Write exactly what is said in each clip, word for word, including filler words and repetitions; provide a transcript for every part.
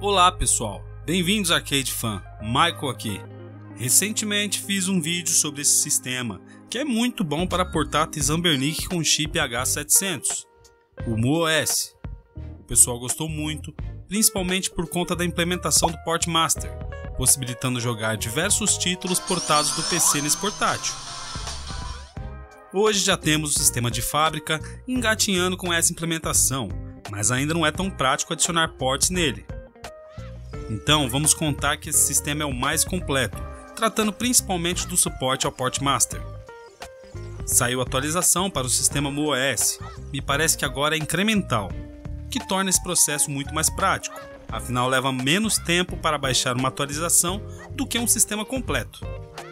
Olá pessoal, bem-vindos a Arcade Fan, Michael aqui. Recentemente fiz um vídeo sobre esse sistema, que é muito bom para portáteis Anbernic com chip H setecentos, o MuOS. O pessoal gostou muito, principalmente por conta da implementação do Portmaster, possibilitando jogar diversos títulos portados do P C nesse portátil. Hoje já temos o sistema de fábrica engatinhando com essa implementação, mas ainda não é tão prático adicionar ports nele. Então vamos contar que esse sistema é o mais completo, tratando principalmente do suporte ao Portmaster. Saiu atualização para o sistema MuOS, me parece que agora é incremental, que torna esse processo muito mais prático, afinal leva menos tempo para baixar uma atualização do que um sistema completo.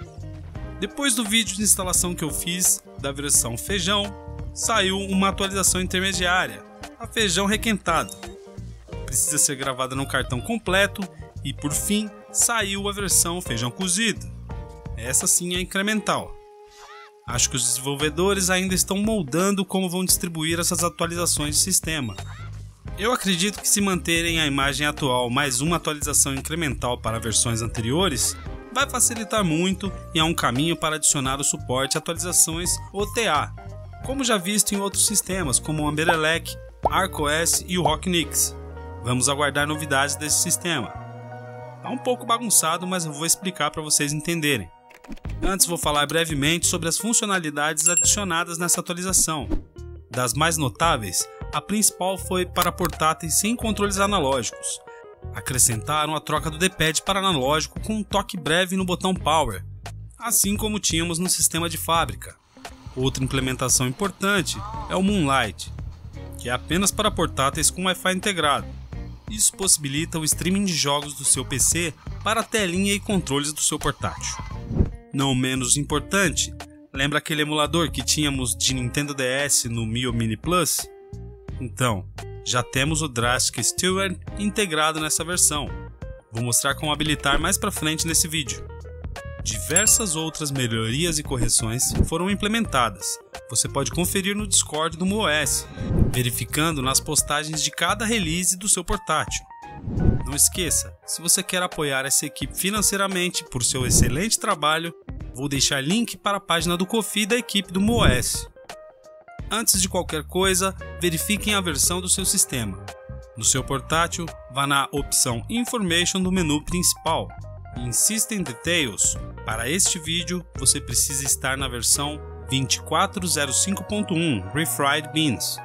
Depois do vídeo de instalação que eu fiz da versão Feijão, saiu uma atualização intermediária, a Feijão Requentado. Precisa ser gravada no cartão completo e, por fim, saiu a versão Feijão Cozido. Essa sim é incremental. Acho que os desenvolvedores ainda estão moldando como vão distribuir essas atualizações de sistema. Eu acredito que se manterem a imagem atual mais uma atualização incremental para versões anteriores, vai facilitar muito e é um caminho para adicionar o suporte a atualizações O T A, como já visto em outros sistemas como o Amberelec, ArcOS e o Rocknix. Vamos aguardar novidades desse sistema. Tá um pouco bagunçado, mas eu vou explicar para vocês entenderem. Antes vou falar brevemente sobre as funcionalidades adicionadas nessa atualização. Das mais notáveis, a principal foi para portáteis sem controles analógicos. Acrescentaram a troca do D-pad para analógico com um toque breve no botão Power, assim como tínhamos no sistema de fábrica. Outra implementação importante é o Moonlight, que é apenas para portáteis com Wi-Fi integrado. Isso possibilita o streaming de jogos do seu P C para a telinha e controles do seu portátil. Não menos importante, lembra aquele emulador que tínhamos de Nintendo D S no Mio Mini Plus? Então, já temos o Drastic Steward integrado nessa versão. Vou mostrar como habilitar mais para frente nesse vídeo. Diversas outras melhorias e correções foram implementadas. Você pode conferir no Discord do MuOS, verificando nas postagens de cada release do seu portátil. Não esqueça, se você quer apoiar essa equipe financeiramente por seu excelente trabalho, vou deixar link para a página do Ko-fi da equipe do MuOS. Antes de qualquer coisa, verifiquem a versão do seu sistema. No seu portátil, vá na opção Information do menu principal. Em System Details, para este vídeo, você precisa estar na versão vinte e quatro zero cinco ponto um Refried Beans.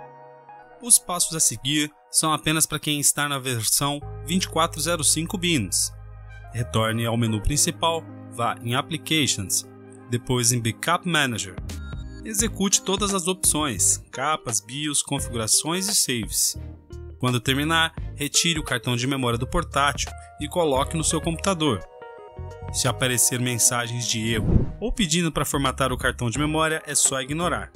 Os passos a seguir são apenas para quem está na versão vinte e quatro zero cinco Beans. Retorne ao menu principal, vá em Applications, depois em Backup Manager. Execute todas as opções, capas, BIOS, configurações e saves. Quando terminar, retire o cartão de memória do portátil e coloque no seu computador. Se aparecer mensagens de erro ou pedindo para formatar o cartão de memória, é só ignorar.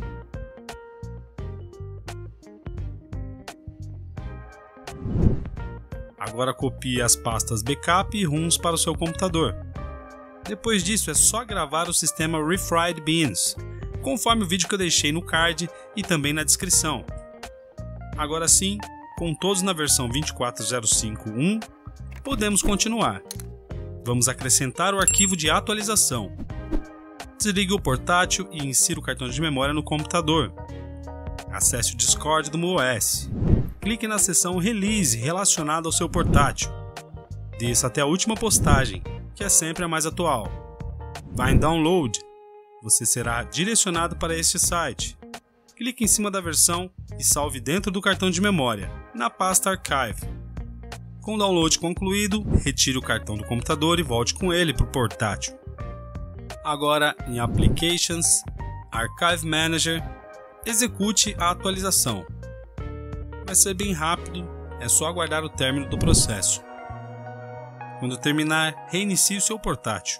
Agora copie as pastas Backup e Rooms para o seu computador. Depois disso é só gravar o sistema Refried Beans, conforme o vídeo que eu deixei no card e também na descrição. Agora sim, com todos na versão vinte e quatro zero cinco ponto um, podemos continuar. Vamos acrescentar o arquivo de atualização. Desligue o portátil e insira o cartão de memória no computador. Acesse o Discord do MuOS. Clique na seção Release relacionada ao seu portátil. Desça até a última postagem, que é sempre a mais atual. Vá em Download. Você será direcionado para este site. Clique em cima da versão e salve dentro do cartão de memória, na pasta Archive. Com o download concluído, retire o cartão do computador e volte com ele para o portátil. Agora, em Applications, Archive Manager, execute a atualização. Vai ser bem rápido, é só aguardar o término do processo. Quando terminar, reinicie o seu portátil.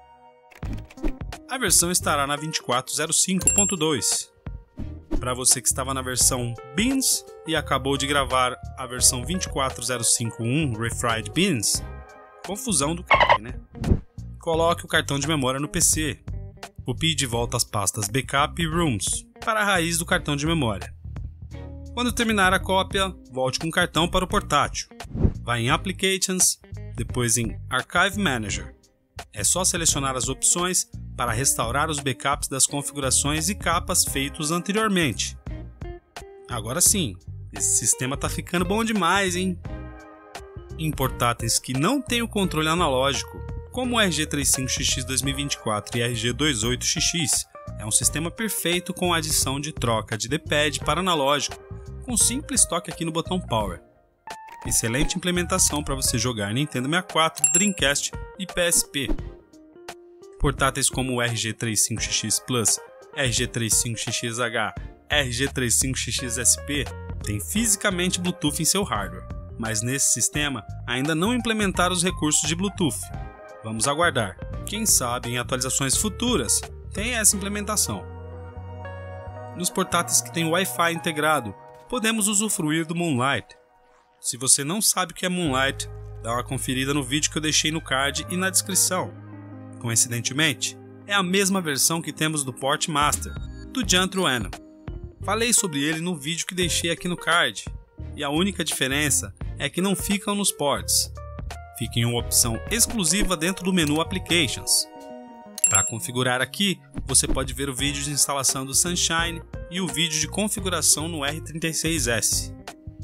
A versão estará na vinte e quatro zero cinco ponto dois. Para você que estava na versão Beans e acabou de gravar a versão vinte e quatro zero cinco ponto um Refried Beans, confusão do c***, né? Coloque o cartão de memória no P C. Copie de volta as pastas Backup e Rooms para a raiz do cartão de memória. Quando terminar a cópia, volte com o cartão para o portátil. vai em Applications, depois em Archive Manager. É só selecionar as opções para restaurar os backups das configurações e capas feitos anteriormente. Agora sim, esse sistema tá ficando bom demais, hein? Em portáteis que não têm o controle analógico, como o R G trinta e cinco X X dois mil e vinte e quatro e R G vinte e oito X X, é um sistema perfeito com a adição de troca de D-pad para analógico, com simples toque aqui no botão Power. Excelente implementação para você jogar Nintendo sessenta e quatro, Dreamcast e P S P. Portáteis como o R G trinta e cinco X X Plus, R G trinta e cinco X X H, R G trinta e cinco X X S P têm fisicamente Bluetooth em seu hardware, mas nesse sistema ainda não implementaram os recursos de Bluetooth. Vamos aguardar. Quem sabe em atualizações futuras tem essa implementação. Nos portáteis que têm Wi-Fi integrado, podemos usufruir do Moonlight. Se você não sabe o que é Moonlight, dá uma conferida no vídeo que eu deixei no card e na descrição. Coincidentemente, é a mesma versão que temos do Port Master, do Juntrueno. Falei sobre ele no vídeo que deixei aqui no card, e a única diferença é que não ficam nos ports. Fica em uma opção exclusiva dentro do menu Applications. Para configurar aqui, você pode ver o vídeo de instalação do Sunshine e o vídeo de configuração no R trinta e seis S.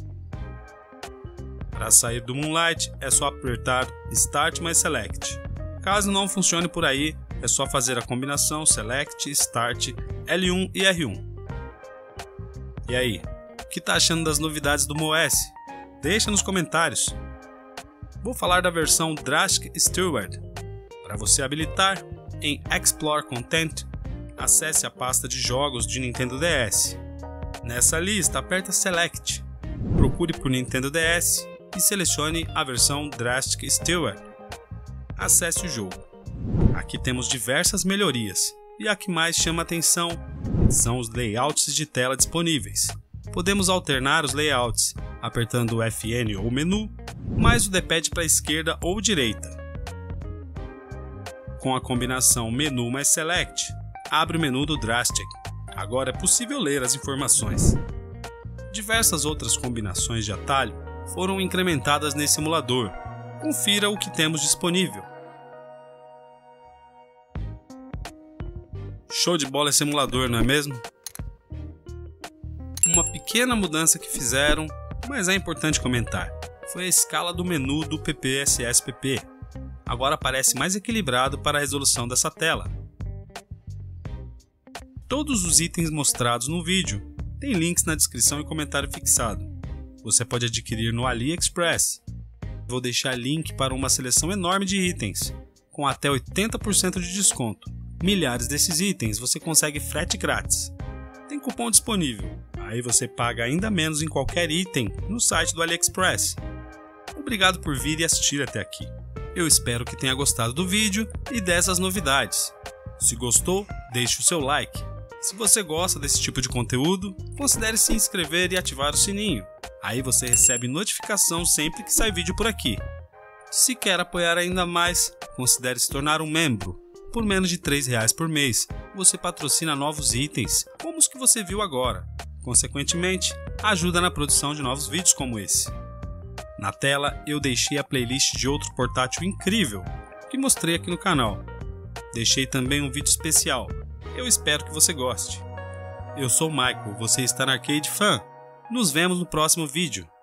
Para sair do Moonlight, é só apertar Start mais Select. Caso não funcione por aí, é só fazer a combinação Select, Start, L um e R um. E aí, o que está achando das novidades do MoOS? Deixa nos comentários. Vou falar da versão Drastic Steward. Para você habilitar, em Explore Content, acesse a pasta de jogos de Nintendo D S. Nessa lista, aperta Select, procure por Nintendo D S e selecione a versão Drastic Steward. Acesse o jogo. Aqui temos diversas melhorias, e a que mais chama atenção são os layouts de tela disponíveis. Podemos alternar os layouts apertando o F N ou menu, mais o D-pad para a esquerda ou direita. Com a combinação menu mais Select, abre o menu do Drastic. Agora é possível ler as informações. Diversas outras combinações de atalho foram incrementadas nesse emulador. Confira o que temos disponível. Show de bola esse emulador, não é mesmo? Uma pequena mudança que fizeram, mas é importante comentar, foi a escala do menu do P P S S P P. Agora parece mais equilibrado para a resolução dessa tela. Todos os itens mostrados no vídeo têm links na descrição e comentário fixado. Você pode adquirir no AliExpress. Vou deixar link para uma seleção enorme de itens, com até oitenta por cento de desconto. Milhares desses itens você consegue frete grátis. Tem cupom disponível, aí você paga ainda menos em qualquer item no site do AliExpress. Obrigado por vir e assistir até aqui. Eu espero que tenha gostado do vídeo e dessas novidades. Se gostou, deixe o seu like. Se você gosta desse tipo de conteúdo, considere se inscrever e ativar o sininho. Aí você recebe notificação sempre que sai vídeo por aqui. Se quer apoiar ainda mais, considere se tornar um membro. Por menos de três reais por mês, você patrocina novos itens, como os que você viu agora. Consequentemente, ajuda na produção de novos vídeos como esse. Na tela, eu deixei a playlist de outro portátil incrível, que mostrei aqui no canal. Deixei também um vídeo especial. Eu espero que você goste. Eu sou o Michael, você está na Arcade Fan. Nos vemos no próximo vídeo.